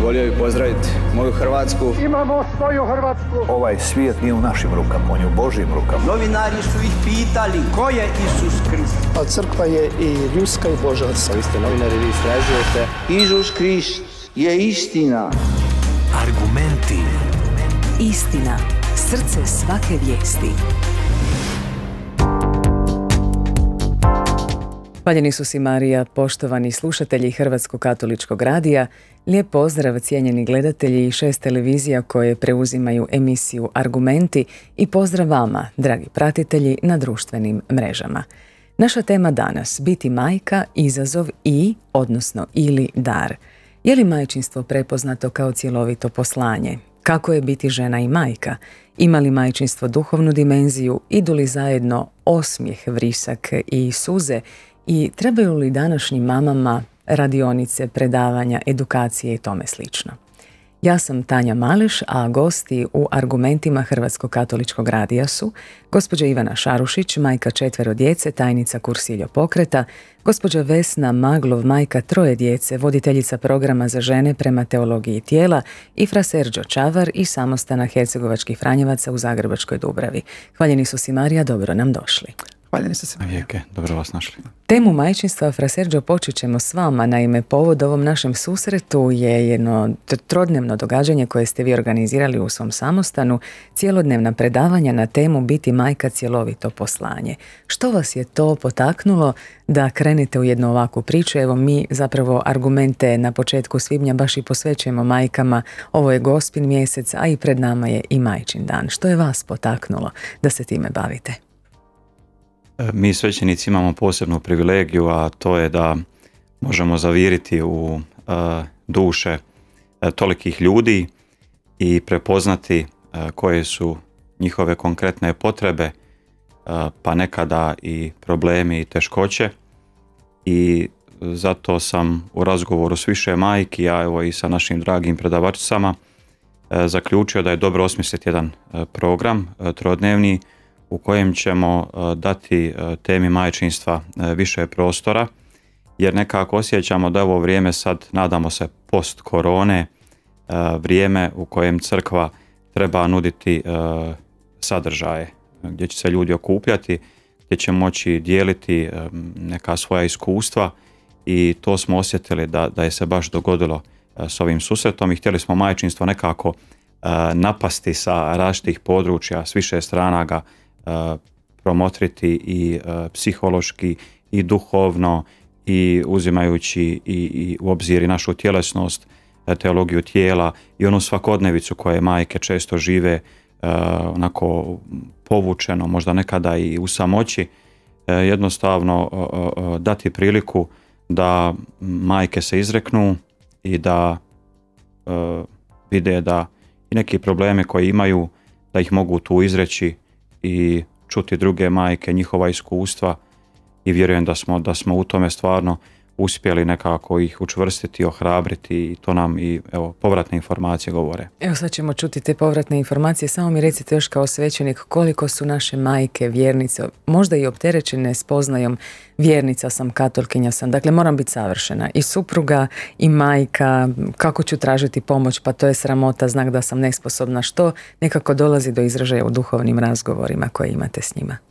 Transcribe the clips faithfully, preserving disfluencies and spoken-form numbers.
Volio bih pozdraviti moju Hrvatsku. Imamo svoju Hrvatsku. Ovaj svijet nije u našim rukama, on je u Božjim rukama. Novinari su ih pitali ko je Isus Krist. A crkva je i ljudska i božanska. Vi ste novinari, vi istražujete. Isus Krist je istina. Argumenti. Istina. Srce svake vijesti. Hvaljeni su si Marija, poštovani slušatelji Hrvatskog katoličkog radija. Lijep pozdrav cijenjeni gledatelji i šest televizija koje preuzimaju emisiju Argumenti i pozdrav vama, dragi pratitelji na društvenim mrežama. Naša tema danas, biti majka, izazov i, odnosno ili dar. Je li majčinstvo prepoznato kao cjelovito poslanje? Kako je biti žena i majka? Ima li majčinstvo duhovnu dimenziju? Idu li zajedno osmijeh, vrisak i suze? I trebaju li današnjim mamama radionice, predavanja, edukacije i tome slično? Ja sam Tanja Maleš, a gosti u Argumentima Hrvatskog katoličkog radija su gospođa Ivana Šarušić, majka četvero djece, tajnica Kursiljo pokreta, gospođa Vesna Maglov, majka troje djece, voditeljica programa za žene prema teologiji tijela, i fra Serđo Čavar i samostana Hercegovačkih Franjevaca u Zagrebačkoj Dubravi. Hvaljeni su si Marija, dobro nam došli. Hvaljeni su se Vijeke, dobro vas našli. Temu majčinstva, fra Serđo, počet ćemo s vama. Naime, povod ovom našem susretu je jedno trodnevno događanje koje ste vi organizirali u svom samostanu, cijelodnevna predavanja na temu biti majka, cjelovito poslanje. Što vas je to potaknulo da krenete u jednu ovakvu priču? Evo, mi zapravo argumente na početku svibnja baš i posvećujemo majkama. Ovo je Gospin mjesec, a i pred nama je i Majčin dan. Što je vas potaknulo da se time bavite? Mi svećenici imamo posebnu privilegiju, a to je da možemo zaviriti u uh, duše uh, tolikih ljudi i prepoznati uh, koje su njihove konkretne potrebe, uh, pa nekada i problemi i teškoće. I zato sam u razgovoru s više majki, a evo i sa našim dragim predavačicama, uh, zaključio da je dobro osmisliti jedan uh, program uh, trodnevni u kojem ćemo dati temi majčinstva više prostora, jer nekako osjećamo da ovo vrijeme sad, nadamo se post korone, vrijeme u kojem crkva treba nuditi sadržaje, gdje će se ljudi okupljati, gdje će moći dijeliti neka svoja iskustva, i to smo osjetili da, da je se baš dogodilo s ovim susretom i htjeli smo majčinstvo nekako napasti sa različitih područja, s više strana ga Uh, promotriti i uh, psihološki i duhovno, i uzimajući i, i u obzir i našu tjelesnost, teologiju tijela i onu svakodnevicu koje majke često žive uh, onako povučeno, možda nekada i u samoći. Uh, jednostavno uh, uh, dati priliku da majke se izreknu i da uh, vide da i neki probleme koje imaju, da ih mogu tu izreći i čuti druge majke, njihova iskustva, i vjerujem da smo, da smo u tome stvarno uspjeli nekako ih učvrstiti, ohrabriti, i to nam i evo, povratne informacije govore. Evo, sad ćemo čuti te povratne informacije. Samo mi recite još kao svećenik, koliko su naše majke vjernice, možda i opterećene spoznajom vjernica sam, katolkinja sam, dakle moram biti savršena, i supruga i majka, kako ću tražiti pomoć, pa to je sramota, znak da sam nesposobna. Što nekako dolazi do izražaja u duhovnim razgovorima koje imate s njima?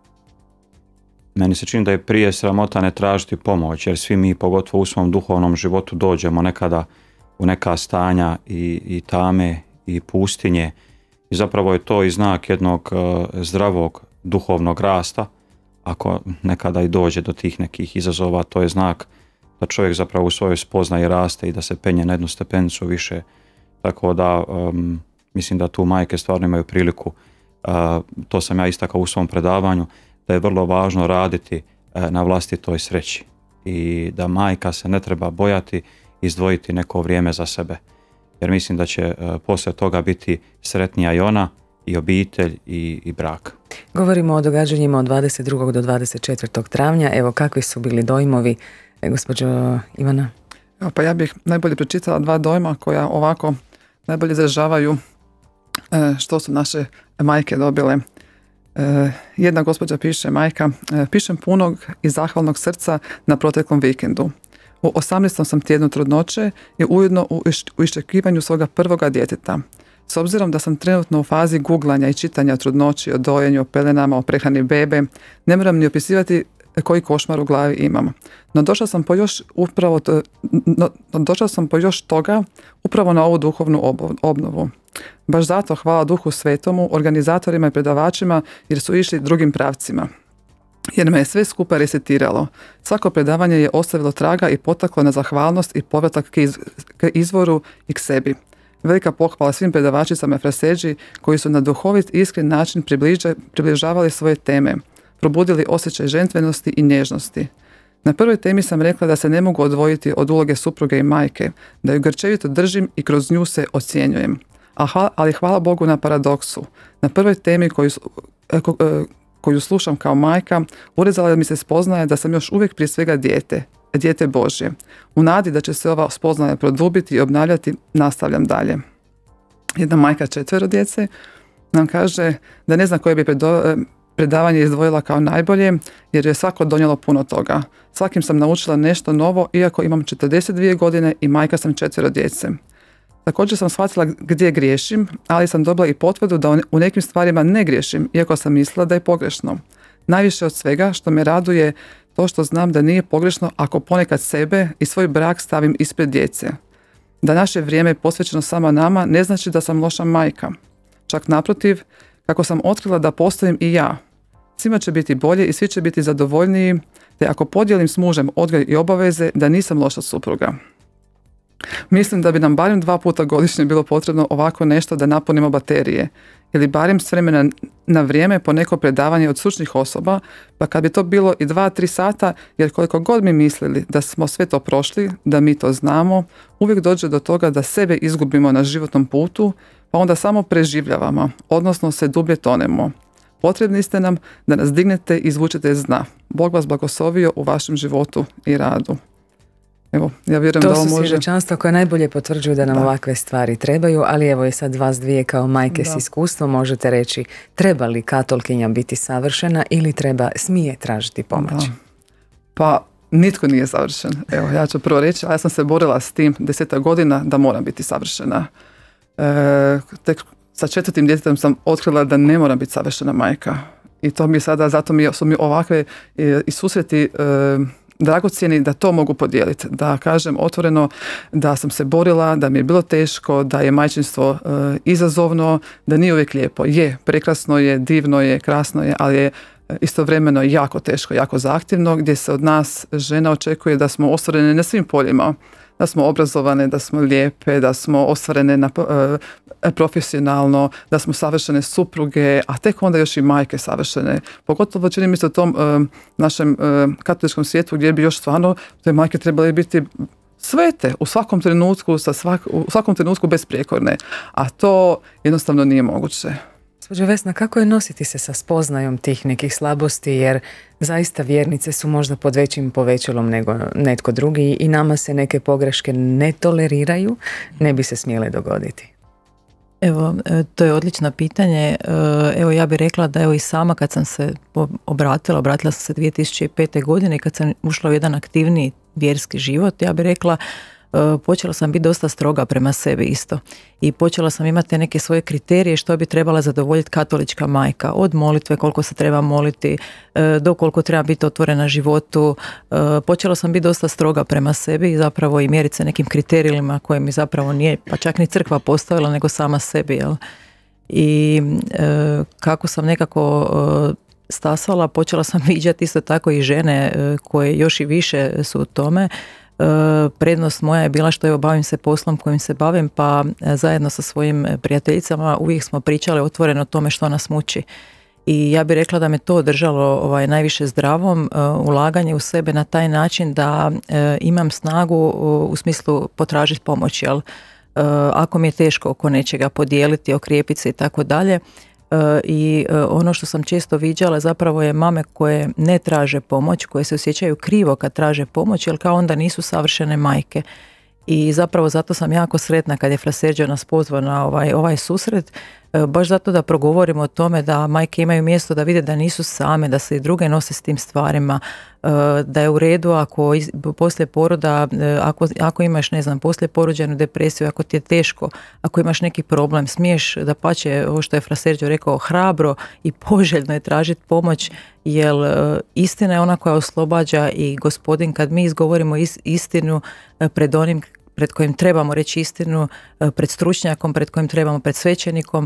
Meni se čini da je prije sramota ne tražiti pomoć, jer svi mi, pogotovo u svom duhovnom životu, dođemo nekada u neka stanja i, i tame i pustinje, i zapravo je to i znak jednog uh, zdravog duhovnog rasta. Ako nekada i dođe do tih nekih izazova, to je znak da čovjek zapravo u svojoj spoznaji raste i da se penje na jednu stepenicu više. Tako da um, mislim da tu majke stvarno imaju priliku, uh, to sam ja istakao u svom predavanju, da je vrlo važno raditi na vlastitoj sreći i da majka se ne treba bojati izdvojiti neko vrijeme za sebe. Jer mislim da će poslije toga biti sretnija i ona, i obitelj, i, i brak. Govorimo o događanjima od dvadeset drugog do dvadeset četvrtog travnja. Evo, kakvi su bili dojmovi, gospođo Ivana? Evo, pa ja bih najbolje pročitala dva dojma koja ovako najbolje izražavaju što su naše majke dobile. Jedna gospođa piše, majka, pišem punog i zahvalnog srca na proteklom vikendu. U osamnaestom sam tjednu trudnoće i ujedno u, iš, u iščekivanju svoga prvoga djeteta. S obzirom da sam trenutno u fazi guglanja i čitanja o trudnoći, o dojenju, o pelenama, o prehrani bebe, ne moram ni opisivati koji košmar u glavi imam. No došla sam po još upravo to, no, došla sam po još toga upravo na ovu duhovnu obnovu. Baš zato hvala Duhu Svetomu, organizatorima i predavačima jer su išli drugim pravcima. Jer me je sve skupa resetiralo. Svako predavanje je ostavilo traga i potaklo na zahvalnost i povratak k, iz, k izvoru i k sebi. Velika pohvala svim predavačicama Fraseđi koji su na duhovit i iskren način približa, približavali svoje teme, probudili osjećaj žentvenosti i nježnosti. Na prvoj temi sam rekla da se ne mogu odvojiti od uloge supruge i majke, da ju grčevito držim i kroz nju se ocjenjujem. Ali hvala Bogu na paradoksu. Na prvoj temi koju, koju slušam kao majka, urezala da mi se spoznaje da sam još uvijek prije svega dijete, dijete Božje. U nadi da će se ova spoznaja produbiti i obnavljati, nastavljam dalje. Jedna majka četvero djece nam kaže da ne zna koje bi predo, predavanje izdvojila kao najbolje, jer je svako donijelo puno toga. Svakim sam naučila nešto novo, iako imam četrdeset dvije godine i majka sam četvero djece. Također sam shvatila gdje griješim, ali sam dobila i potvrdu da u nekim stvarima ne griješim, iako sam mislila da je pogrešno. Najviše od svega što me raduje to što znam da nije pogrešno ako ponekad sebe i svoj brak stavim ispred djece. Da naše vrijeme je posvećeno samo nama ne znači da sam loša majka. Čak naprotiv, kako sam otkrila da postojim i ja. Svima će biti bolje i svi će biti zadovoljniji, te ako podijelim s mužem odgoj i obaveze da nisam loša supruga. Mislim da bi nam barem dva puta godišnje bilo potrebno ovako nešto da napunimo baterije, ili barem s vremena na vrijeme po neko predavanje od stručnih osoba, pa kad bi to bilo i dva, tri sata, jer koliko god mi mislili da smo sve to prošli, da mi to znamo, uvijek dođe do toga da sebe izgubimo na životnom putu, pa onda samo preživljavamo, odnosno se dublje tonemo. Potrebni ste nam da nas dignete i izvučete iz dna. Bog vas blagoslovio u vašem životu i radu. Evo, ja vjerujem to da ovo su može... svjedočanstva koje najbolje potvrđuju da nam da. ovakve stvari trebaju, ali evo je sad vas dvije kao majke da. s iskustvom možete reći treba li katolkinja biti savršena ili treba smije tražiti pomoć? Da. Pa nitko nije savršen. Evo, ja ću prvo reći, a ja sam se borila s tim desetak godina da moram biti savršena. E, tek sa četvrtim djetetom sam otkrila da ne moram biti savršena majka. I to mi sada, zato mi su mi ovakve i, i susreti e, dragocjeni da to mogu podijeliti. Da kažem otvoreno da sam se borila, da mi je bilo teško, da je majčinstvo e, izazovno, da nije uvijek lijepo. Je, prekrasno je, divno je, krasno je, ali je istovremeno jako teško, jako zahtjevno, gdje se od nas žena očekuje da smo ostvarene na svim poljima. Da smo obrazovane, da smo lijepe, da smo ostvarene na, e, profesionalno, da smo savršene supruge, a tek onda još i majke savršene. Pogotovo čini mi se u tom e, našem e, katoličkom svijetu gdje bi još stvarno te majke trebale biti svete u svakom trenutku, sa svak, u svakom trenutku besprijekorne, a to jednostavno nije moguće. Gospođo Vesna, kako je nositi se sa spoznajom tih nekih slabosti, jer zaista vjernice su možda pod većim povećalom nego netko drugi i nama se neke pogreške ne toleriraju, ne bi se smjele dogoditi? Evo, to je odlično pitanje. Evo, ja bih rekla da evo i sama kad sam se obratila, obratila sam se dvije tisuće pete. godine i kad sam ušla u jedan aktivniji vjerski život, ja bih rekla počela sam biti dosta stroga prema sebi isto i počela sam imati neke svoje kriterije što bi trebala zadovoljiti katolička majka, od molitve koliko se treba moliti do koliko treba biti otvorena životu. Počela sam biti dosta stroga prema sebi i zapravo i mjeriti se nekim kriterijima koje mi zapravo nije pa čak ni crkva postavila nego sama sebi, jel? I kako sam nekako stasala, počela sam viđati isto tako i žene koje još i više su u tome. Prednost moja je bila što evo bavim se poslom kojim se bavim, pa zajedno sa svojim prijateljicama uvijek smo pričali otvoreno o tome što nas muči. I ja bih rekla da me to držalo ovaj, najviše zdravom, uh, ulaganje u sebe na taj način da uh, imam snagu uh, u smislu potražiti pomoć, jel? Uh, ako mi je teško oko nečega podijeliti, okrijepiti se i tako dalje. I ono što sam često viđala zapravo je mame koje ne traže pomoć, koje se osjećaju krivo kad traže pomoć, jer kao onda nisu savršene majke. I zapravo zato sam jako sretna kad je Fra Sergio nas pozvao na ovaj, ovaj susret, baš zato da progovorimo o tome da majke imaju mjesto da vide da nisu same, da se i druge nose s tim stvarima, da je u redu ako iz, poslije poroda, ako, ako imaš, ne znam, poslije porođajnu depresiju, ako ti je teško, ako imaš neki problem, smiješ da pače, ovo što je Fra Sergio rekao, hrabro i poželjno je tražiti pomoć, jer istina je ona koja oslobađa i Gospodin, kad mi izgovorimo istinu pred onim pred kojim trebamo reći istinu, pred stručnjakom, pred kojim trebamo, pred svećenikom,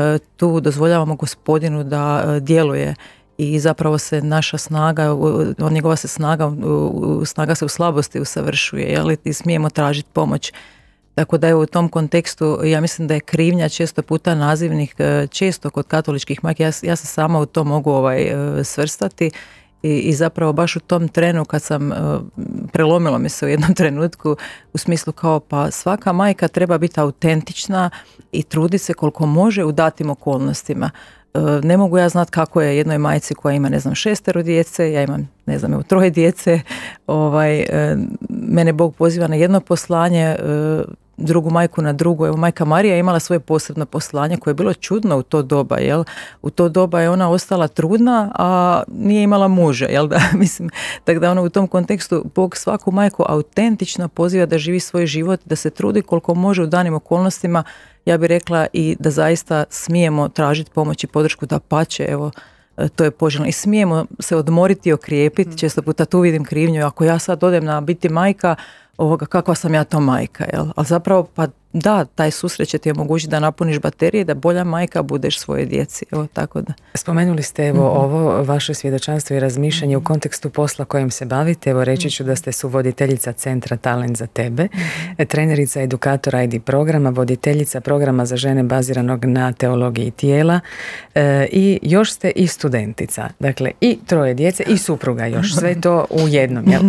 tu dozvoljavamo Gospodinu da djeluje i zapravo se naša snaga, njegova se snaga, snaga se u slabosti usavršuje, jel? I smijemo tražiti pomoć. Tako da je u tom kontekstu, ja mislim da je krivnja često puta nazivnih, često kod katoličkih majki, ja, ja se sama u to mogu ovaj, svrstati. I, I zapravo baš u tom trenu kad sam, prelomilo mi se u jednom trenutku u smislu kao pa svaka majka treba biti autentična i truditi se koliko može u datim okolnostima. Ne mogu ja znati kako je jednoj majci koja ima, ne znam, šestero djece, ja imam, ne znam, evo, troje djece, ovaj, mene Bog poziva na jedno poslanje, drugu majku na drugu. Evo, majka Marija je imala svoje posebno poslanje koje je bilo čudno u to doba, jel? U to doba je ona ostala trudna, a nije imala muža, jel da? Mislim, tako da ona u tom kontekstu Bog svaku majku autentično poziva da živi svoj život, da se trudi koliko može u danim okolnostima, ja bih rekla, i da zaista smijemo tražiti pomoć i podršku, da pače, evo, to je poželjno. I smijemo se odmoriti i okrijepiti, često puta tu vidim krivnju, ako ja sad odem na biti majka, ovoga, kakva sam ja to majka, jel? Ali zapravo, pa da, taj susret će ti omogućiti da napuniš baterije, da bolja majka budeš svoje djeci, evo, tako da. Spomenuli ste, evo, mm-hmm. ovo vaše svjedočanstvo i razmišljanje u kontekstu posla kojim se bavite, evo, reći ću da ste suvoditeljica Centra Talent za tebe, mm-hmm. trenerica edukatora I D programa, voditeljica programa za žene baziranog na teologiji tijela e, i još ste i studentica, dakle, i troje djece i supruga još, sve to u jednom, jel?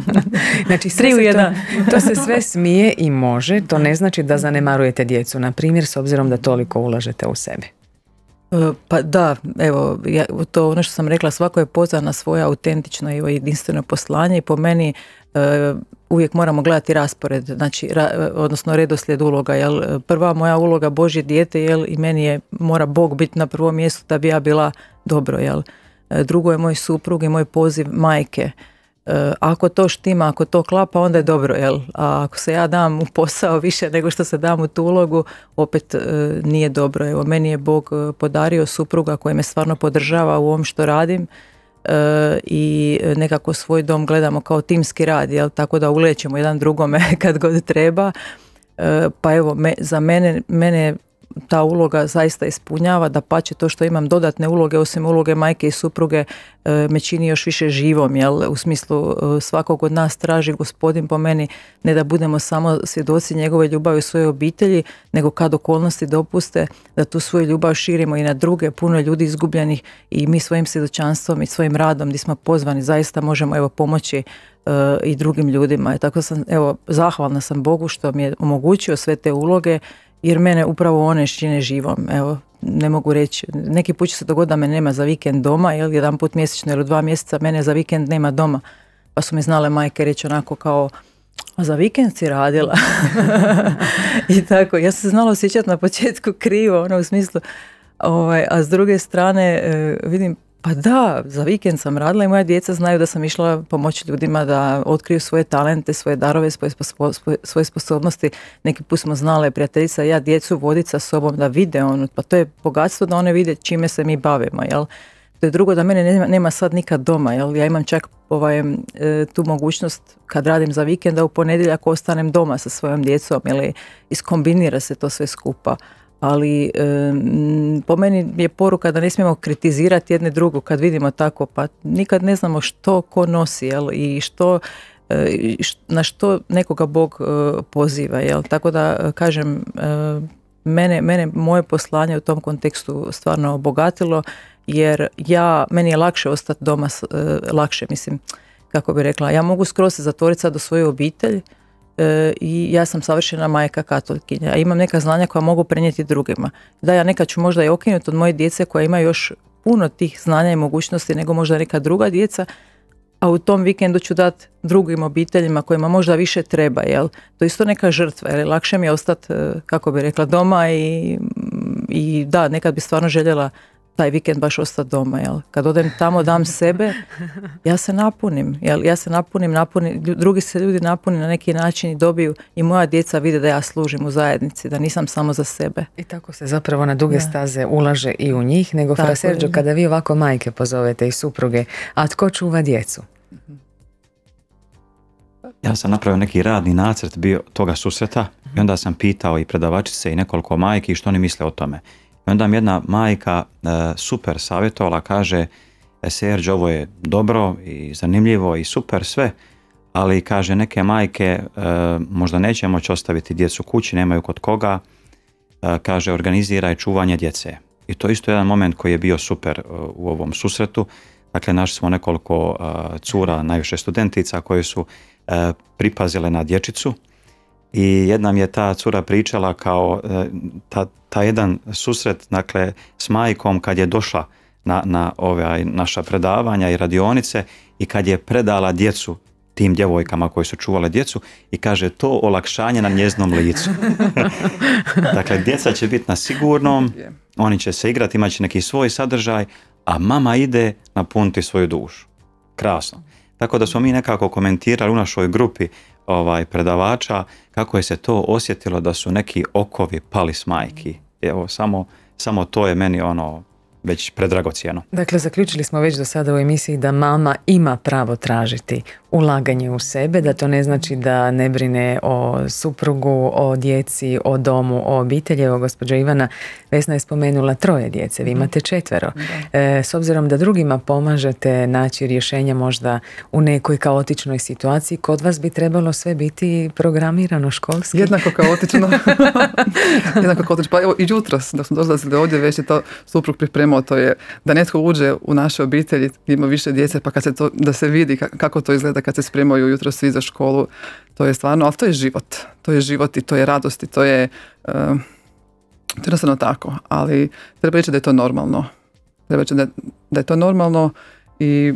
Znači, sve se to, to se sve smije i može, to ne znači da zanemarujete djecu, na primjer, s obzirom da toliko ulažete u sebe. Pa da, evo, ja, to ono što sam rekla, svako je pozvan na svoje autentično i jedinstveno poslanje i po meni uh, uvijek moramo gledati raspored, znači, ra, odnosno redoslijed uloga, jel? Prva moja uloga Božje dijete, jel? I meni je, mora Bog biti na prvom mjestu da bi ja bila dobro, jel? Drugo je moj suprug i moj poziv majke. Ako to štima, ako to klapa, onda je dobro, jel? A ako se ja dam u posao više nego što se dam u tu ulogu, opet e, nije dobro. Evo, meni je Bog podario supruga koji me stvarno podržava u ovom što radim e, i nekako svoj dom gledamo kao timski rad, jel? Tako da ulećemo jedan drugome kad god treba. E, pa evo, me, za mene, mene ta uloga zaista ispunjava, da pače to što imam dodatne uloge, osim uloge majke i supruge, me čini još više živom, jel? U smislu svakog od nas traži Gospodin po meni ne da budemo samo svjedoci njegove ljubavi u svojoj obitelji, nego kad okolnosti dopuste da tu svoju ljubav širimo i na druge, puno ljudi izgubljenih, i mi svojim svjedočanstvom i svojim radom gdje smo pozvani zaista možemo, evo, pomoći uh, i drugim ljudima. I tako sam, evo, zahvalna sam Bogu što mi je omogućio sve te uloge, jer mene upravo one čine živom. Evo, ne mogu reći, neki put će se dogoditi da me nema za vikend doma, jel, jedan put mjesečno ili dva mjeseca mene za vikend nema doma, pa su mi znale majke reći onako kao, a za vikend si radila. I tako, ja sam se znala osjećati na početku krivo, ono u smislu, ovaj, a s druge strane vidim, pa da, za vikend sam radila i moja djeca znaju da sam išla pomoći ljudima da otkriju svoje talente, svoje darove, svoje, spo, svoje sposobnosti. Neki put smo znale, prijateljica i ja, djecu voditi sa sobom da vide ono, pa to je bogatstvo da one vide čime se mi bavimo, jel? To je drugo, da mene nema, nema sad nikad doma, jel? Ja imam čak ovaj, tu mogućnost kad radim za vikend da u ponedjeljak ostanem doma sa svojom djecom, ili iskombinira se to sve skupa. Ali e, po meni je poruka da ne smijemo kritizirati jedne drugu kad vidimo tako, pa nikad ne znamo što ko nosi, jel? I što, e, na što nekoga Bog e, poziva, jel? Tako da kažem, e, mene, mene moje poslanje u tom kontekstu stvarno obogatilo, jer ja, meni je lakše ostati doma, e, lakše mislim, kako bi rekla, ja mogu skroz se zatvoriti sad u svoju obitelj, i ja sam savršena majka katolikinja, a imam neka znanja koja mogu prenijeti drugima. Da, ja nekad ću možda i okinuti od moje djece koja ima još puno tih znanja i mogućnosti nego možda neka druga djeca, a u tom vikendu ću dati drugim obiteljima kojima možda više treba, jel? To je isto neka žrtva, jer lakše mi je ostati, kako bi rekla, doma i i da, nekad bi stvarno željela taj vikend baš ostati doma, jel? Kad odem tamo, dam sebe, ja se napunim, jel? Ja se napunim, napunim, drugi se ljudi napuni na neki način i dobiju, i moja djeca vide da ja služim u zajednici, da nisam samo za sebe. I tako se zapravo na duge staze ulaže i u njih, nego Fra Sergio, kada vi ovako majke pozovete i supruge, a tko čuva djecu? Ja sam napravio neki radni nacrt bio toga susreta i onda sam pitao i predavačice i nekoliko majki što oni misle o tome. I onda mi jedna majka e, super savjetovala, kaže, Sergio, ovo je dobro i zanimljivo i super sve, ali kaže neke majke e, možda neće moći ostaviti djecu kući, nemaju kod koga, e, kaže organiziraj čuvanje djece. I to isto jedan moment koji je bio super e, u ovom susretu. Dakle, našli smo nekoliko e, cura, najviše studentica koje su e, pripazile na dječicu. I jedna mi je ta cura pričala kao ta, ta jedan susret, dakle, s majkom kad je došla na, na ove naša predavanja i radionice i kad je predala djecu tim djevojkama koje su čuvale djecu i kaže to olakšanje na njeznom licu. Dakle, djeca će biti na sigurnom, oni će se igrati, imat će neki svoj sadržaj, a mama ide napuniti svoju dušu. Krasno. Tako da smo mi nekako komentirali u našoj grupi ovaj, predavača kako je se to osjetilo da su neki okovi pali s majki. Evo, samo, samo to je meni ono već predragocjeno. Dakle, zaključili smo već do sada u emisiji da mama ima pravo tražiti ulaganje u sebe, da to ne znači da ne brine o suprugu, o djeci, o domu, o obitelji. Evo, gospođa Ivana, Vesna je spomenula troje djece, vi imate četvero. E, s obzirom da drugima pomažete naći rješenja možda u nekoj kaotičnoj situaciji, kod vas bi trebalo sve biti programirano školski? Jednako kaotično. Jednako kaotično. Pa evo, i jutros, da smo dolazili ovdje, već je to suprug pripremao, to je da netko uđe u naše obitelji, ima više djece, pa kad se to, da se vidi kako to izgleda kad se spremaju jutro svi za školu, to je stvarno, ali to je život. To je život i to je radost i to je uh, to je jednostavno tako, ali treba reći da je to normalno. Treba reći da, da je to normalno i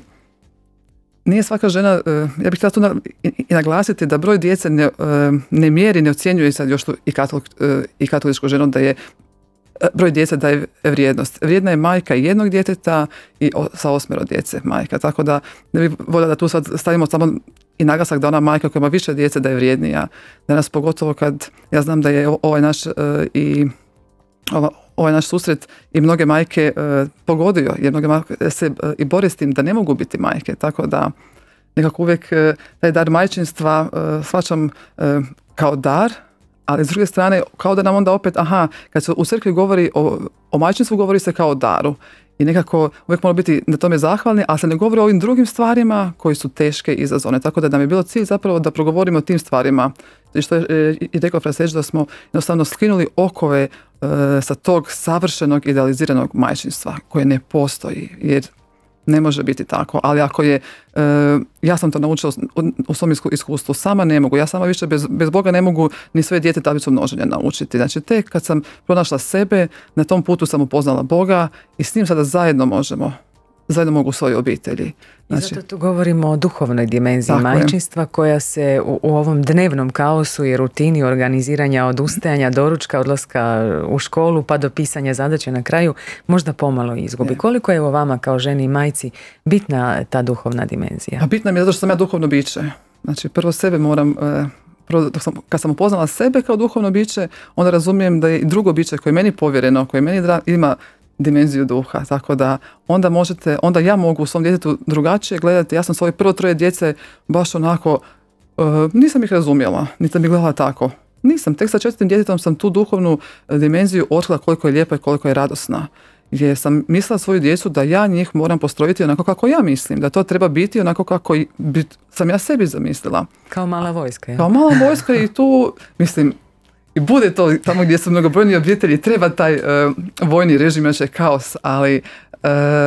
nije svaka žena, uh, ja bih htjela tu na, i, i naglasiti da broj djece ne, uh, ne mjeri, ne ocjenjuje sad još tu i, katolik, uh, i katoličku ženu da je broj djece daje vrijednost. Vrijedna je majka jednog djeteta i o, sa osmero djece majka. Tako da ne bih voljela da tu sad stavimo samo i naglasak da ona majka koja ima više djece da je vrijednija. Danas pogotovo kad ja znam da je ovaj naš uh, i ova, ovaj naš susret i mnoge majke uh, pogodio, jer mnoge majke se uh, i bore s tim da ne mogu biti majke. Tako da nekako uvijek uh, taj dar majčinstva uh, shvaćam uh, kao dar, ali s druge strane, kao da nam onda opet, aha, kad se u crkvi govori o, o majčinstvu, govori se kao o daru. I nekako uvijek moramo biti na tome zahvalni, ali se ne govori o ovim drugim stvarima koji su teške i izazovne. Tako da nam je bilo cilj zapravo da progovorimo o tim stvarima. I što je i rekao Fra Sergio, da smo jednostavno skinuli okove e, sa tog savršenog, idealiziranog majčinstva koje ne postoji. Jer ne može biti tako, ali ako je, e, ja sam to naučila u, u svom iskustvu, sama ne mogu, ja sama više bez, bez Boga ne mogu ni svoje dijete tablicu množenja naučiti. Znači, tek kad sam pronašla sebe, na tom putu sam upoznala Boga i s njim sada zajedno možemo, zajedno mogu u svojoj obitelji. Znači, i zato tu govorimo o duhovnoj dimenziji majčinstva koja se u, u ovom dnevnom kaosu i rutini organiziranja, odustajanja, doručka, odlaska u školu pa do pisanja zadaće na kraju možda pomalo izgubi. Je. Koliko je u vama kao ženi i majci bitna ta duhovna dimenzija? Pa bitna mi je zato što sam ja duhovno biće. Znači, prvo sebe moram... Prvo, dok sam, kad sam upoznala sebe kao duhovno biće, onda razumijem da je i drugo biće koje je meni povjereno, koje meni dra, ima dimenziju duha, tako da onda možete, onda ja mogu u svom djetetu drugačije gledati. Ja sam svoje prvo troje djece baš onako, uh, nisam ih razumjela, niti sam ih gledala tako. Nisam, tek sa četvrtim djetetom sam tu duhovnu dimenziju otkrila koliko je lijepa i koliko je radosna. Jer sam mislila svoju djecu da ja njih moram postrojiti onako kako ja mislim, da to treba biti onako kako bi, sam ja sebi zamislila. Kao mala vojska. Je? Kao mala vojska i tu, mislim, i bude to tamo gdje su mnogobrojni obitelji, treba taj uh, vojni režim, još je kaos, ali uh,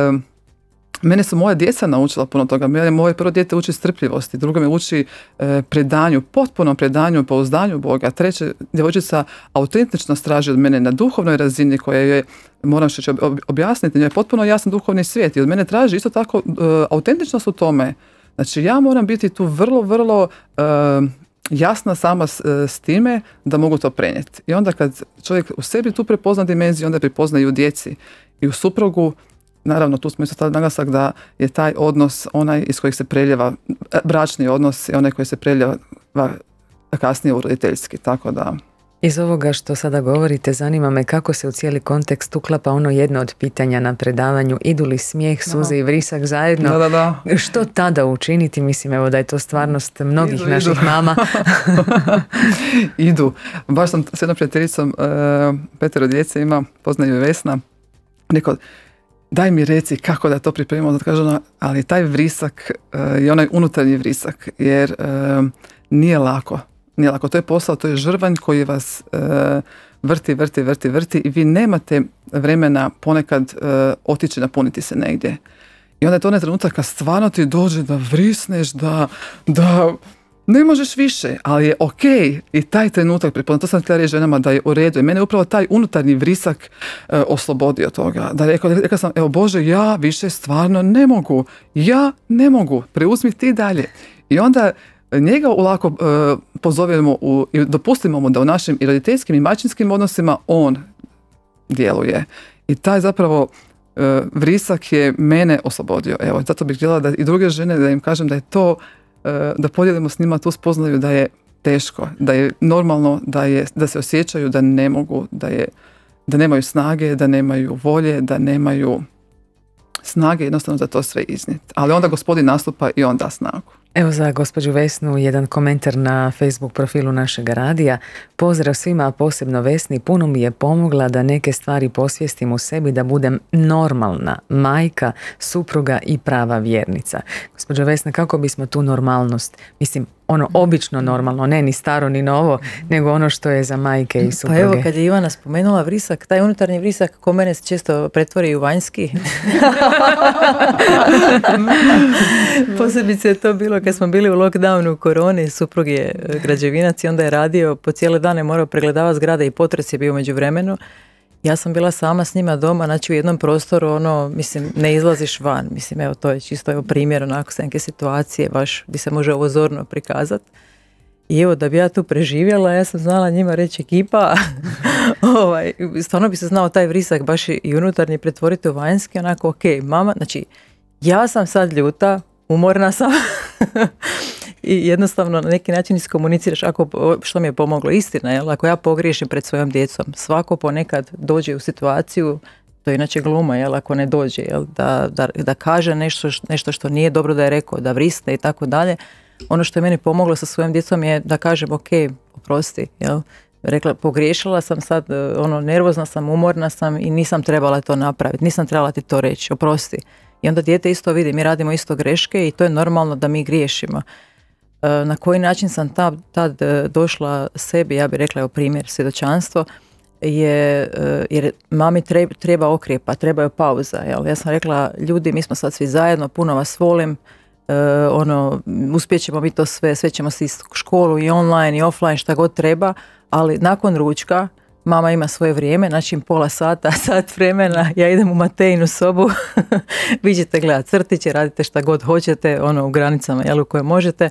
mene su moja djeca naučila puno toga. Mene moje prvo dijete uči strpljivosti, drugo me uči uh, predanju, potpuno predanju, pouzdanju Boga. Treće, djevojčica autentičnost traži od mene na duhovnoj razini koja je, moram što ću objasniti, njoj je potpuno jasan duhovni svijet i od mene traži isto tako uh, autentičnost u tome. Znači ja moram biti tu vrlo, vrlo... Uh, jasna sama s, s time da mogu to prenijeti. I onda kad čovjek u sebi tu prepozna dimenziju, onda prepozna i u djeci i u suprugu. Naravno, tu smo isto stavili naglasak da je taj odnos onaj iz kojeg se preljeva, bračni odnos je onaj koji se preljeva kasnije u roditeljski, tako da... Iz ovoga što sada govorite, zanima me kako se u cijeli kontekst uklapa ono jedno od pitanja na predavanju, idu li smijeh, suze i vrisak zajedno? Da, da, da. Što tada učiniti? Mislim, evo da je to stvarnost mnogih idu, naših idu. mama. Idu. Baš sam s jednom prijateljicom, uh, petero djece ima, poznaju Vesna, rekao, daj mi reci kako da to pripremimo, da kaže ona, ali taj vrisak uh, je onaj unutarnji vrisak, jer uh, nije lako. Nije lako, to je posao, to je žrvanj koji vas uh, vrti, vrti, vrti, vrti i vi nemate vremena ponekad uh, otići napuniti se negdje. I onda je to onaj trenutak kad stvarno ti dođe da vrisneš, da, da ne možeš više, ali je ok i taj trenutak prepoznat. To sam htjela reći ženama da je u redu. I mene je upravo taj unutarnji vrisak uh, oslobodio toga. Da rekao, rekao sam, evo Bože, ja više stvarno ne mogu. Ja ne mogu. Preuzmi ti dalje. I onda njega ulako uh, pozovemo u, i dopustimo mu da u našim i roditeljskim i majčinskim odnosima on djeluje. I taj zapravo uh, vrisak je mene oslobodio. Evo, zato bih htjela da i druge žene, da im kažem da je to, uh, da podijelimo s njima tu spoznaju da je teško, da je normalno, da, je, da se osjećaju da ne mogu, da, je, da nemaju snage, da nemaju volje, da nemaju snage jednostavno za to sve iznijeti. Ali onda Gospodin nastupa i on da snagu. Evo za gospođu Vesnu jedan komentar na Facebook profilu našega radija. Pozdrav svima, a posebno Vesni, puno mi je pomogla da neke stvari posvijestim u sebi, da budem normalna majka, supruga i prava vjernica. Gospođo Vesna, kako bismo tu normalnost, mislim, ono obično normalno, ne ni staro ni novo, nego ono što je za majke i supruge. Pa evo, kad je Ivana spomenula vrisak, taj unutarnji vrisak ko mene se često pretvori u vanjski. Posebice je to bilo kad smo bili u lockdownu u koroni, suprug je građevinac i onda je radio, po cijele dane morao pregledavati zgrade i potres je bio u međuvremenu. Ja sam bila sama s njima doma, znači u jednom prostoru, ono, mislim, ne izlaziš van. Mislim, evo, to je čisto evo, primjer onako s neke situacije, baš bi se može ovo zorno prikazati. I evo, da bi ja tu preživjela, ja sam znala njima reći ekipa, ovaj, stvarno bi se znao taj vrisak baš i unutarnji pretvoriti u vanjski, onako, ok, mama, znači, ja sam sad ljuta, umorna sam i jednostavno na neki način iskomuniciraš ako, što mi je pomoglo, istina, jel? Ako ja pogriješim pred svojom djecom, svako ponekad dođe u situaciju, to je inače gluma, jel? Ako ne dođe, jel? Da, da, da kaže nešto, nešto što nije dobro da je rekao, da vrisne i tako dalje. Ono što je meni pomoglo sa svojom djecom je da kažem, ok, oprosti, jel? Rekla, pogriješila sam sad, ono, nervozna sam, umorna sam i nisam trebala to napraviti, nisam trebala ti to reći, oprosti. I onda dijete isto vidi, mi radimo isto greške i to je normalno da mi griješimo. Na koji način sam tad, tad došla sebi, ja bih rekla, evo primjer, svjedočanstvo, je, jer mami treba, treba okrijepa, treba je pauza. Jel? Ja sam rekla, ljudi, mi smo sad svi zajedno, puno vas volim, ono, uspjećemo mi to sve, sve ćemo se u školu i online i offline, šta god treba, ali nakon ručka, mama ima svoje vrijeme, znači pola sata, sat vremena, ja idem u Matejinu sobu, vi ćete gledati crtiće, radite šta god hoćete, ono u granicama, jel, u koje možete.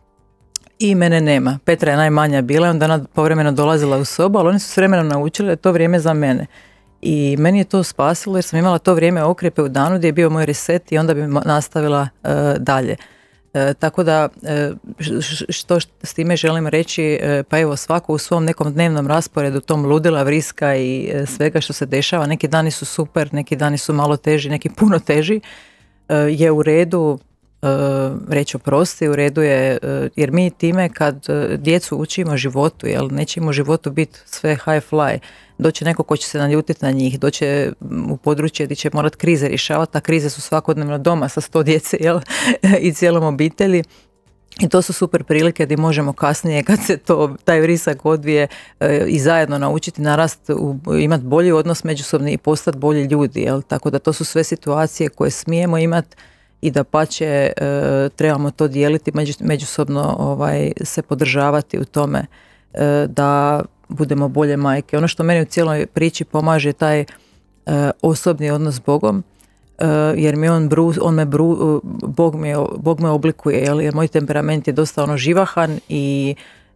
I mene nema. Petra je najmanja bila, onda ona povremeno dolazila u sobu, ali oni su s vremenom naučili da je to vrijeme za mene. I meni je to spasilo jer sam imala to vrijeme okrepe u danu gdje je bio moj reset i onda bi nastavila uh, dalje. E, tako da, e, što s time želim reći, e, pa evo svako u svom nekom dnevnom rasporedu, tom ludila, vriska i e, svega što se dešava, neki dani su super, neki dani su malo teži, neki puno teži, e, je u redu e, reći oprosti, u redu je, e, jer mi time kad e, djecu učimo životu, jel, nećemo u životu biti sve high fly, doće neko ko će se naljutiti na njih, doće u područje gdje će morati krize rješavati, a krize su svakodnevno doma sa sto djece, jel, i cijelom obitelji. I to su super prilike gdje možemo kasnije, kad se to, taj vrisak odvije, e, i zajedno naučiti narast, imati bolji odnos međusobni i postati bolji ljudi. Jel? Tako da to su sve situacije koje smijemo imati i da pače e, trebamo to dijeliti, među, međusobno ovaj, se podržavati u tome e, da budemo bolje majke. Ono što meni u cijeloj priči pomaže taj e, osobni odnos s Bogom, e, jer mi on, bru, on me bru, Bog, me, Bog me oblikuje, jel? Jer moj temperament je dosta ono živahan i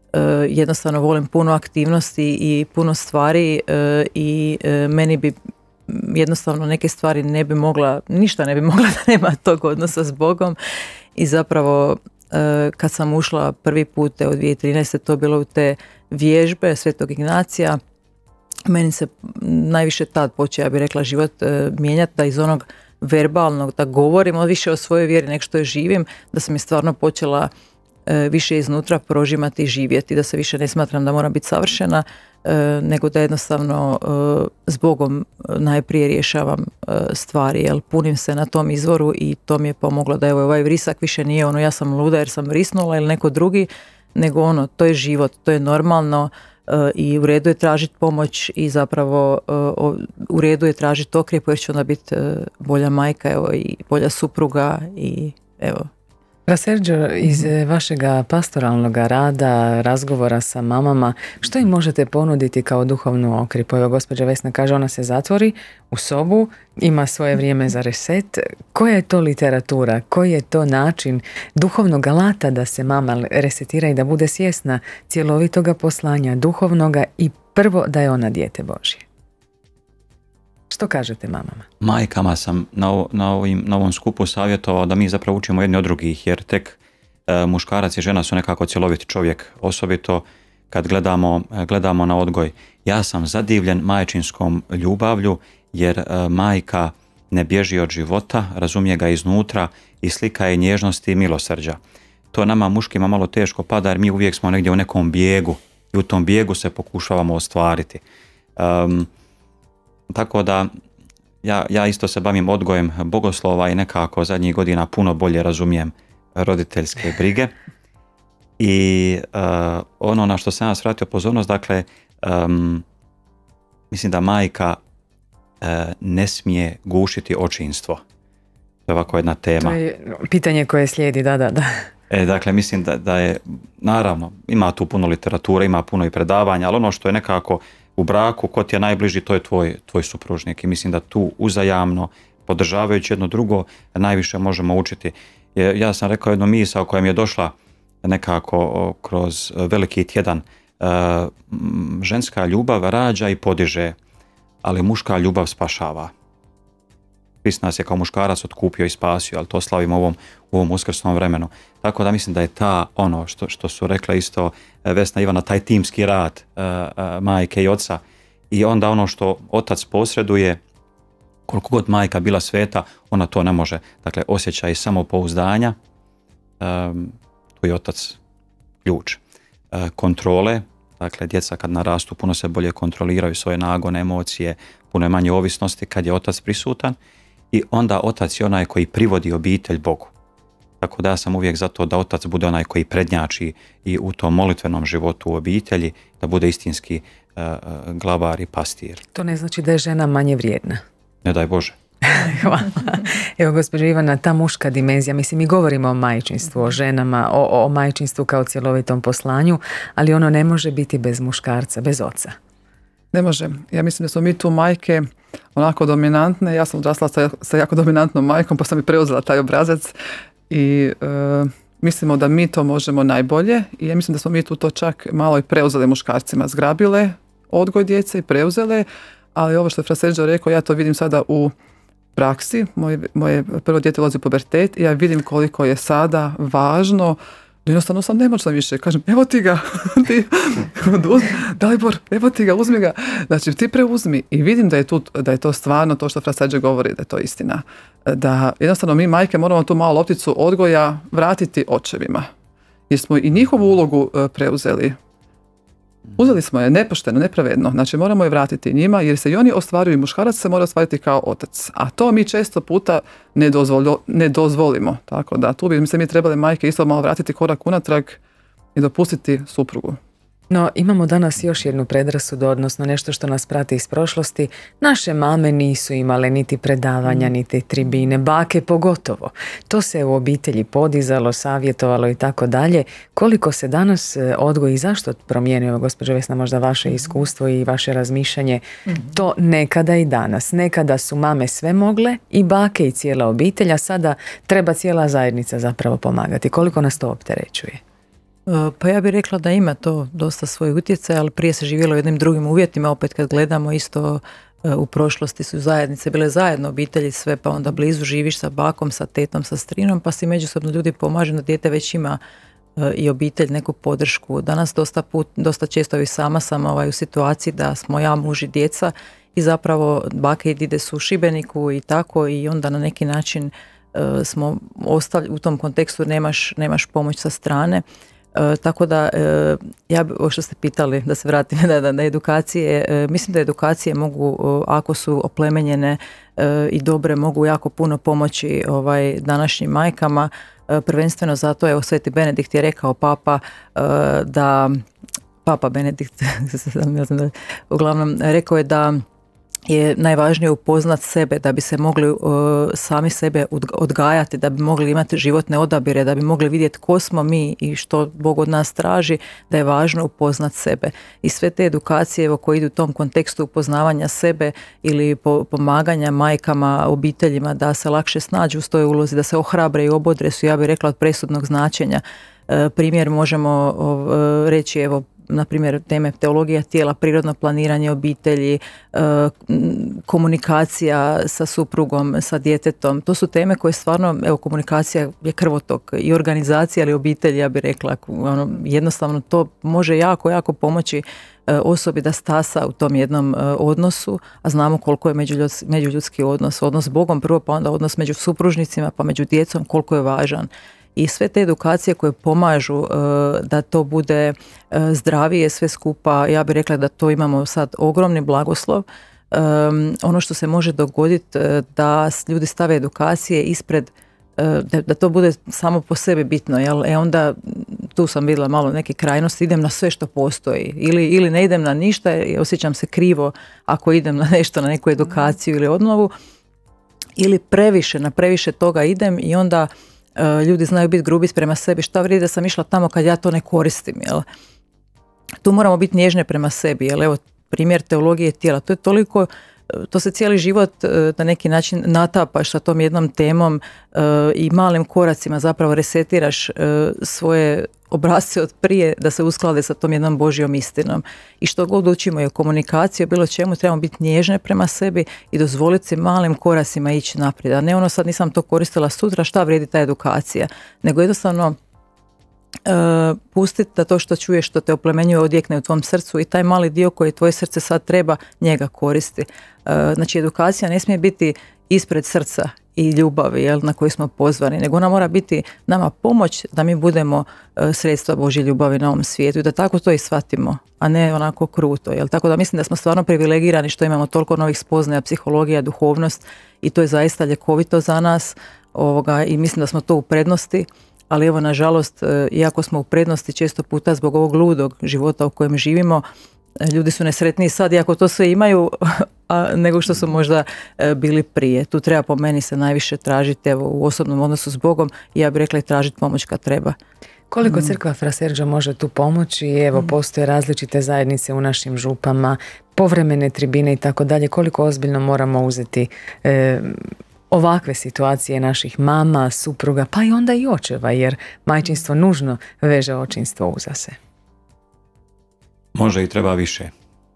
jednostavno volim puno aktivnosti i puno stvari i meni bi jednostavno neke stvari ne bi mogla, ništa ne bi mogla da nema tog odnosa s Bogom i zapravo kad sam ušla prvi put u dvije tisuće trinaeste to bilo u te vježbe Svetog Ignacija, meni se najviše tad počeo, ja bih rekla, život mijenjati, da iz onog verbalnog, da govorim više o svojoj vjeri nego što je živim, da sam je stvarno počela više iznutra prožimati i živjeti, da se više ne smatram da moram biti savršena, nego da jednostavno s Bogom najprije rješavam stvari, jer punim se na tom izvoru i to mi je pomoglo da evo ovaj vrisak više nije ono ja sam luda jer sam vrisnula ili neko drugi, nego ono, to je život, to je normalno i u redu je tražiti pomoć i zapravo u redu je tražiti okrep jer ću onda biti bolja majka, evo, i bolja supruga i evo. Fra Sergio, iz vašega pastoralnog rada, razgovora sa mamama, što im možete ponuditi kao duhovnu okripu? Evo, gospođa Vesna kaže, ona se zatvori u sobu, ima svoje vrijeme za reset. Koja je to literatura? Koji je to način duhovnog alata da se mama resetira i da bude svjesna cjelovitoga poslanja duhovnoga i prvo da je ona dijete Božje? Što kažete mamama? Majkama sam na, na, ovim, na ovom skupu savjetovao da mi zapravo učimo jedni od drugih, jer tek e, muškarac i žena su nekako cjeloviti čovjek, osobito kad gledamo, gledamo na odgoj. Ja sam zadivljen majčinskom ljubavlju, jer e, majka ne bježi od života, razumije ga iznutra i slika je nježnosti i milosrđa. To nama muškima malo teško pada, jer mi uvijek smo negdje u nekom bijegu i u tom bijegu se pokušavamo ostvariti. Um, Tako da ja, ja isto se bavim odgojem bogoslova i nekako zadnjih godina puno bolje razumijem roditeljske brige. I uh, ono na što sam ja svratio pozornost, dakle, um, mislim da majka uh, ne smije gušiti očinstvo. To je ovako jedna tema. To je pitanje koje slijedi, da, da, da. E, dakle, mislim da, da je, naravno, ima tu puno literature, ima puno i predavanja, ali ono što je nekako u braku, ko ti je najbliži, to je tvoj, tvoj supružnik i mislim da tu uzajamno, podržavajući jedno drugo, najviše možemo učiti. Ja sam rekao jednu misao koja mi je došla nekako kroz veliki tjedan. Ženska ljubav rađa i podiže, ali muška ljubav spašava. Krist nas je kao muškarac otkupio i spasio, ali to slavimo u ovom, u ovom uskrsnom vremenu. Tako da mislim da je ta, ono što, što su rekla isto Vesna, Ivana, taj timski rad uh, uh, majke i oca i onda ono što otac posreduje, koliko god majka bila sveta, ona to ne može. Dakle, osjećaj samopouzdanja, um, tu je otac ključ. Uh, kontrole, dakle, djeca kad narastu puno se bolje kontroliraju svoje nagone, emocije, puno je manje ovisnosti kad je otac prisutan. I onda otac je onaj koji privodi obitelj Bogu. Tako da ja sam uvijek za to da otac bude onaj koji prednjači i u tom molitvenom životu u obitelji, da bude istinski uh, glavar i pastir. To ne znači da je žena manje vrijedna. Ne daj Bože. Hvala. Evo, gospođo Ivana, ta muška dimenzija, mislim, mi govorimo o majčinstvu, o ženama, o, o majčinstvu kao cjelovitom poslanju, ali ono ne može biti bez muškarca, bez oca. Ne može. Ja mislim da smo mi tu majke onako dominantne. Ja sam odrasla sa, sa jako dominantnom majkom, pa sam i preuzela taj obrazac i e, mislimo da mi to možemo najbolje i ja mislim da smo mi tu to čak malo i preuzeli muškarcima, zgrabile odgoj djece i preuzele, ali ovo što je fra Sergio rekao, ja to vidim sada u praksi. Moje, moje prvo dijete ulazi u pubertet i ja vidim koliko je sada važno. Jednostavno sam nemoćna više. Kažem, evo ti ga, ti, Dalibor, evo ti ga, uzmi ga. Znači, ti preuzmi. I vidim da je, tu, da je to stvarno to što fra Sergio govori, da je to istina. Da jednostavno mi majke moramo tu malo lopticu odgoja vratiti očevima. Jer smo i njihovu ulogu preuzeli. Uzeli smo je nepošteno, nepravedno. Znači, moramo je vratiti njima jer se i oni ostvaruju i muškarac se mora ostvariti kao otac. A to mi često puta ne, dozvolio, ne dozvolimo. Tako da tu bi se mi trebali majke isto malo vratiti korak unatrag i dopustiti suprugu. No, imamo danas još jednu predrasudu, odnosno nešto što nas prati iz prošlosti. Naše mame nisu imale niti predavanja, mm. niti tribine, bake pogotovo. To se u obitelji podizalo, savjetovalo i tako dalje. Koliko se danas odgoj i zašto promijenio, gospođo Vesna, možda vaše iskustvo i vaše razmišljanje, mm. to nekada i danas. Nekada su mame sve mogle i bake i cijela obitelj, a sada treba cijela zajednica zapravo pomagati. Koliko nas to opterećuje? Pa ja bih rekla da ima to dosta svoj utjecaj, ali prije se živjelo u jednim drugim uvjetima, opet kad gledamo isto u prošlosti su zajednice bile zajedno, obitelji sve, pa onda blizu živiš sa bakom, sa tetom, sa strinom, pa si međusobno ljudi pomažu, da dijete već ima i obitelj neku podršku. Danas dosta put, dosta često i sama sam ovaj, u situaciji da smo ja, muž i djeca i zapravo bake i dide su u Šibeniku i tako, i onda na neki način uh, smo ostali u tom kontekstu, nemaš, nemaš pomoć sa strane. Uh, tako da, uh, ja ovo što ste pitali, da se vratim na, na, na edukacije, uh, mislim da edukacije mogu, uh, ako su oplemenjene uh, i dobre, mogu jako puno pomoći ovaj, današnjim majkama, uh, prvenstveno zato, evo Sveti Benedikt je rekao, papa, uh, da, papa Benedikt, ne znam da, uglavnom rekao je da je najvažnije upoznat sebe, da bi se mogli uh, sami sebe odgajati, da bi mogli imati životne odabire, da bi mogli vidjeti ko smo mi i što Bog od nas traži, da je važno upoznat sebe. I sve te edukacije evo, koje idu u tom kontekstu upoznavanja sebe ili po, pomaganja majkama, obiteljima da se lakše snađu u toj ulozi, da se ohrabre i obodre su, ja bih rekla, od presudnog značenja. Uh, primjer možemo uh, reći, evo, na primjer teme teologija tijela, prirodno planiranje obitelji, komunikacija sa suprugom, sa djetetom. To su teme koje stvarno, evo komunikacija je krvotok i organizacija, ali obitelj, ja bih rekla, ono, jednostavno to može jako, jako pomoći osobi da stasa u tom jednom odnosu, a znamo koliko je međuljudski odnos, odnos s Bogom prvo, pa onda odnos među supružnicima, pa među djecom, koliko je važan. I sve te edukacije koje pomažu uh, da to bude uh, zdravije sve skupa, ja bih rekla da to imamo sad ogromni blagoslov. Um, ono što se može dogoditi uh, da ljudi stave edukacije ispred, uh, da, da to bude samo po sebi bitno, jel? E onda tu sam vidjela malo neke krajnosti, idem na sve što postoji ili, ili ne idem na ništa i osjećam se krivo ako idem na nešto, na neku edukaciju ili obnovu, ili previše, na previše toga idem i onda ljudi znaju biti grubi prema sebi. Šta vrijedi da sam išla tamo kad ja to ne koristim, jel? Tu moramo biti nježne prema sebi, jel? Evo, primjer teologije tijela, to je toliko, to se cijeli život na neki način natapaš sa tom jednom temom i malim koracima zapravo resetiraš svoje obrasce od prije da se usklade sa tom jednom Božjom istinom. I što god učimo i o komunikaciji, o bilo čemu, trebamo biti nježne prema sebi i dozvoliti se malim koracima ići naprijed. A ne ono sad nisam to koristila sutra, šta vrijedi ta edukacija. Nego jednostavno Uh, pustiti da to što čuješ, što te oplemenjuje, odjekne u tvom srcu i taj mali dio koji tvoje srce sad treba, njega koristi. Uh, znači edukacija ne smije biti ispred srca i ljubavi, jel, na koju smo pozvani, nego ona mora biti nama pomoć da mi budemo uh, sredstva Božje ljubavi na ovom svijetu i da tako to i shvatimo, a ne onako kruto. Jel? Tako da mislim da smo stvarno privilegirani što imamo toliko novih spoznaja, psihologija, duhovnost i to je zaista ljekovito za nas, ovoga, i mislim da smo to u prednosti. Ali evo, nažalost, iako smo u prednosti često puta zbog ovog ludog života u kojem živimo, ljudi su nesretniji sad, iako to sve imaju, a, nego što su možda bili prije. Tu treba po meni se najviše tražiti, evo, u osobnom odnosu s Bogom, i ja bih rekla i tražiti pomoć kad treba. Koliko crkva Fra Serđo može tu pomoći? Evo, postoje različite zajednice u našim župama, povremene tribine i tako dalje. Koliko ozbiljno moramo uzeti e, ovakve situacije naših mama, supruga, pa i onda i očeva, jer majčinstvo nužno veže očinstvo uza se. Može i treba više.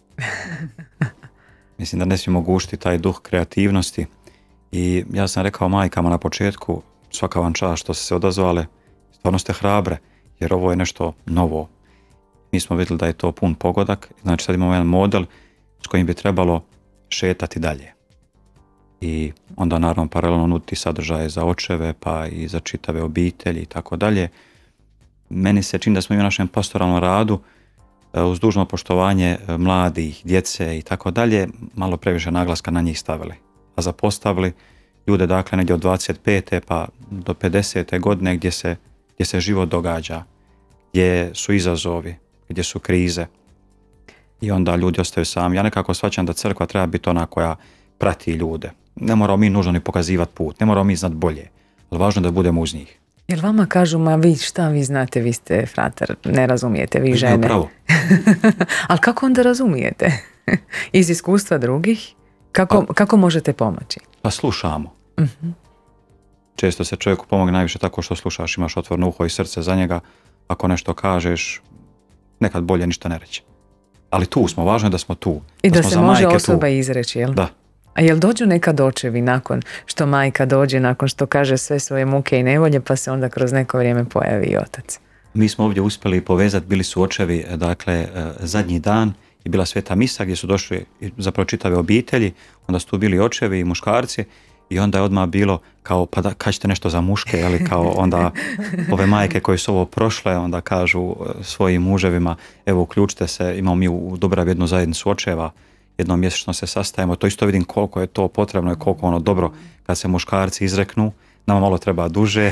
Mislim da ne smijemo gušiti taj duh kreativnosti i ja sam rekao majkama na početku, svaka vam čast što ste se odazvale, stvarno ste hrabre, jer ovo je nešto novo. Mi smo vidjeli da je to pun pogodak, znači sad imamo jedan model s kojim bi trebalo šetati dalje. I onda naravno paralelno nuditi sadržaje za očeve, pa i za čitave obitelji i tako dalje. Meni se čini da smo i u našem pastoralnom radu uz dužno poštovanje mladih, djece i tako dalje, malo previše naglaska na njih stavili. A zapostavili ljude, dakle, negdje od dvadeset pete pa do pedesete godine gdje se, gdje se život događa, gdje su izazovi, gdje su krize. I onda ljudi ostaju sami. Ja nekako shvaćam da crkva treba biti ona koja prati ljude. Ne moramo mi nužno ni pokazivati put, ne moramo mi znati bolje, ali važno da budemo uz njih. Jer vama kažu, ma vi šta vi znate, vi ste frater, ne razumijete, vi žene. Upravo. Ali kako onda razumijete? Iz iskustva drugih? Kako, pa, kako možete pomoći? Pa slušamo. Uh-huh. često se čovjeku pomogne najviše tako što slušaš, imaš otvoreno uho i srce za njega, ako nešto kažeš, nekad bolje ništa ne reći. Ali tu smo, važno je da smo tu. I da, da se može osoba tu izreći, jel? Da. A jel dođu nekad očevi nakon što majka dođe, nakon što kaže sve svoje muke i nevolje, pa se onda kroz neko vrijeme pojavi i otac? Mi smo ovdje uspjeli povezati, bili su očevi, dakle, zadnji dan je bila sveta misa gdje su došli zapravo čitave obitelji, onda su tu bili očevi i muškarci i onda je odmah bilo kao, pa da, kažete nešto za muške, ali kao onda ove majke koje su ovo prošle, onda kažu svojim muževima, evo uključite se, imamo mi u Dubravi jednu zajednicu očeva, jednom mjesečno se sastajemo, to isto vidim koliko je to potrebno i koliko ono dobro kad se muškarci izreknu, nama malo treba duže,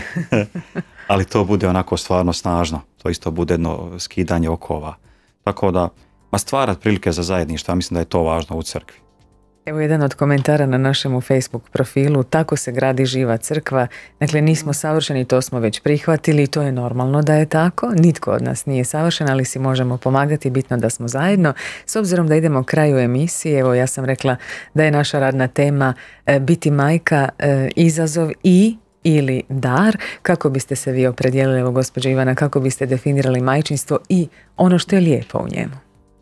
ali to bude onako stvarno snažno, to isto bude jedno skidanje okova. Tako da, ma stvarat prilike za zajedništvo, mislim da je to važno u crkvi. Evo jedan od komentara na našemu Facebook profilu, tako se gradi živa crkva, dakle nismo savršeni, to smo već prihvatili i to je normalno da je tako, nitko od nas nije savršen, ali si možemo pomagati, bitno da smo zajedno. S obzirom da idemo kraju emisije, evo ja sam rekla da je naša radna tema e, biti majka, e, izazov i ili dar, kako biste se vi opredijelili, evo gospođa Ivana, kako biste definirali majčinstvo i ono što je lijepo u njemu?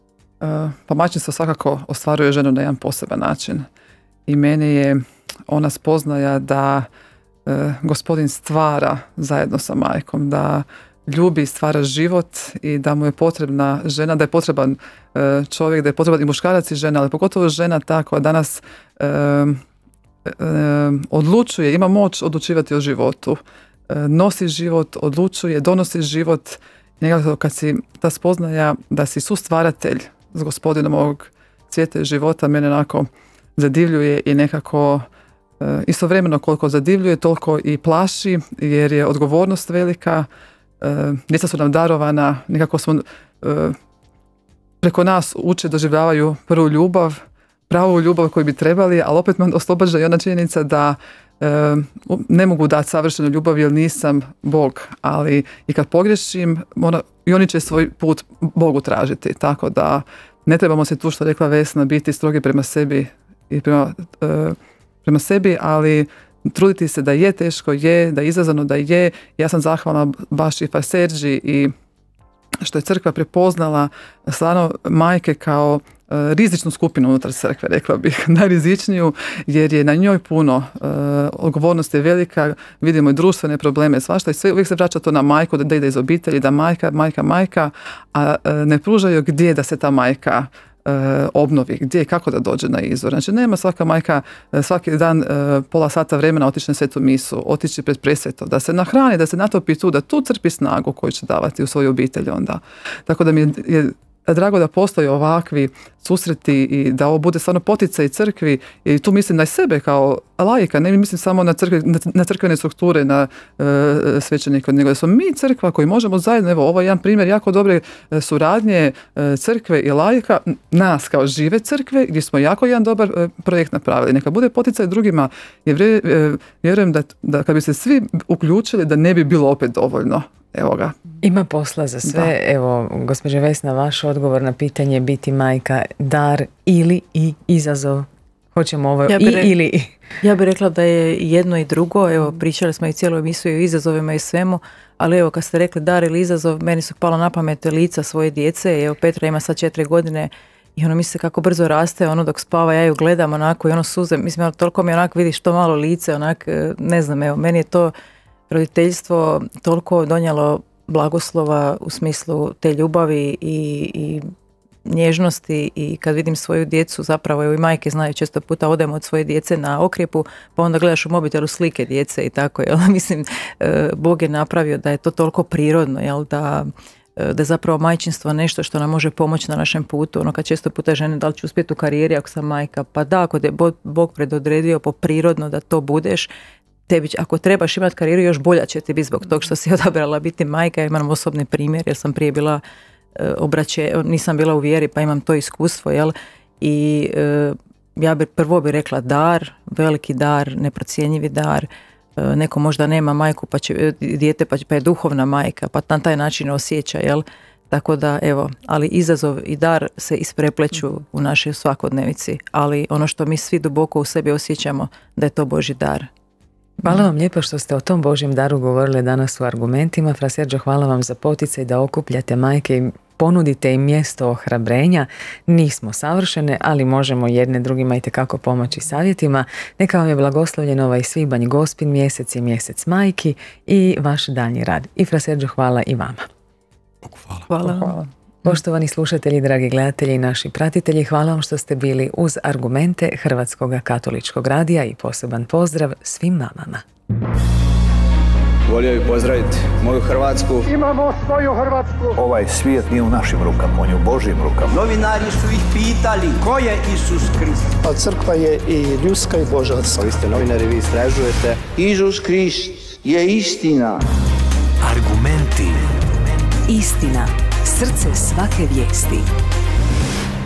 Pa majčinstvo svakako ostvaruje ženu na jedan poseban način i meni je ona spoznaja da e, gospodin stvara zajedno sa majkom, da ljubi i stvara život i da mu je potrebna žena, da je potreban e, čovjek, da je potreban i muškarac i žena, ali pogotovo žena ta koja danas e, e, odlučuje, ima moć odlučivati o životu, e, nosi život, odlučuje, donosi život. Nekako kad si ta spoznaja da si sustvaratelj s gospodinom ovog svijeta i života, mene onako zadivljuje i nekako e, istovremeno koliko zadivljuje, toliko i plaši, jer je odgovornost velika, e, djeca su nam darovana, nekako smo e, preko nas uče, doživljavaju prvu ljubav, pravu ljubav koju bi trebali, ali opet me oslobađa i ona činjenica da e, ne mogu dati savršenu ljubav jer nisam Bog, ali i kad pogriješim, ona, i oni će svoj put Bogu tražiti, tako da ne trebamo se tu, što rekla Vesna, biti strogi prema sebi i prema, e, prema sebi, ali truditi se da je teško, je, da je izazovno, da je. Ja sam zahvalna baš i Farserđi i što je crkva prepoznala stvarno majke kao e, rizičnu skupinu unutar crkve, rekla bih, najrizičniju, jer je na njoj puno, e, odgovornost je velika, vidimo i društvene probleme, svašta i sve, uvijek se vraća to na majku, da ide iz obitelji, da majka, majka, majka, a e, ne pružaju gdje da se ta majka e, obnovi, gdje i kako da dođe na izvor. Znači nema svaka majka e, svaki dan e, pola sata vremena otići na svetu misu, otići pred presveto, da se nahrani, da se natopi tu, da tu crpi snagu koju će davati u svoju obitelj onda. Tako da mi je, je drago da postoje ovakvi susreti i da ovo bude stvarno poticaj crkvi, i tu mislim na sebe kao laika, ne mislim samo na, crkve, na, na crkvene strukture, na e, svećenike, nego da smo mi crkva koji možemo zajedno, evo ovo je jedan primjer jako dobre suradnje e, crkve i laika, nas kao žive crkve, gdje smo jako jedan dobar e, projekt napravili. Neka bude poticaj drugima, jer e, vjerujem da, da kad bi se svi uključili, da ne bi bilo opet dovoljno. Evo ga. Ima posla za sve. Da. Evo, gospođa Vesna, vaš odgovor na pitanje biti majka, dar ili i izazov? Hoćemo ovo ja i re... ili... Ja bih rekla da je jedno i drugo. Evo, pričali smo i cijelu emisiju o izazovima i svemu, ali evo, kad ste rekli dar ili izazov, meni su pala na pamet lica svoje djece. Evo, Petra ima sad četiri godine i ono misli kako brzo raste, ono dok spava, ja ju gledam onako i ono suze, mislim, toliko mi onako vidiš to malo lice, onak, ne znam, evo, meni je to roditeljstvo toliko donijelo blagoslova u smislu te ljubavi i, i nježnosti, i kad vidim svoju djecu, zapravo evo i majke znaju, često puta odemo od svoje djece na okrijepu, pa onda gledaš u mobitelu slike djece i tako, jel? Mislim, Bog je napravio da je to toliko prirodno, jel? Da, da je zapravo majčinstvo nešto što nam može pomoći na našem putu. Ono kad često puta žene, da li ću uspjeti u karijeri ako sam majka, pa da, ako je Bog predodredio po prirodno da to budeš, tebi, ako trebaš imati karijeru, još bolja će ti biti zbog tog što si odabrala biti majka. Ja imam osobni primjer jer sam prije bila e, obraće, nisam bila u vjeri, pa imam to iskustvo, jel? I e, ja bi prvo bi rekla dar, veliki dar, neprocjenjivi dar. E, neko možda nema majku, pa će dijete, pa, pa je duhovna majka, pa na taj način osjeća, jel? Tako da, evo, ali izazov i dar se isprepleću u našoj svakodnevici, ali ono što mi svi duboko u sebi osjećamo, da je to Božji dar. Hvala vam lijepo što ste o tom Božjem daru govorili danas u Argumentima. Fra Sergio, hvala vam za poticaj da okupljate majke i ponudite im mjesto ohrabrenja. Nismo savršene, ali možemo jedne drugima itekako pomoći savjetima. Neka vam je blagoslovljen ovaj svibanj Gospin mjesec i mjesec majki i vaš daljnji rad. I Fra Sergio, hvala i vama. Hvala. Hvala. Hvala. Poštovani slušatelji, dragi gledatelji i naši pratitelji, hvala vam što ste bili uz Argumente Hrvatskog katoličkog radija i poseban pozdrav svim mamama. Volio bih pozdraviti moju Hrvatsku. Imamo svoju Hrvatsku. Ovaj svijet nije u našim rukama, on je u Božjim rukama. Novinari su ih pitali ko je Isus Krist. A crkva je i ljudska i božanska. Vi ste novinari, vi istražujete. Isus Krist je istina. Argumenti. Istina. Srce svake vijesti.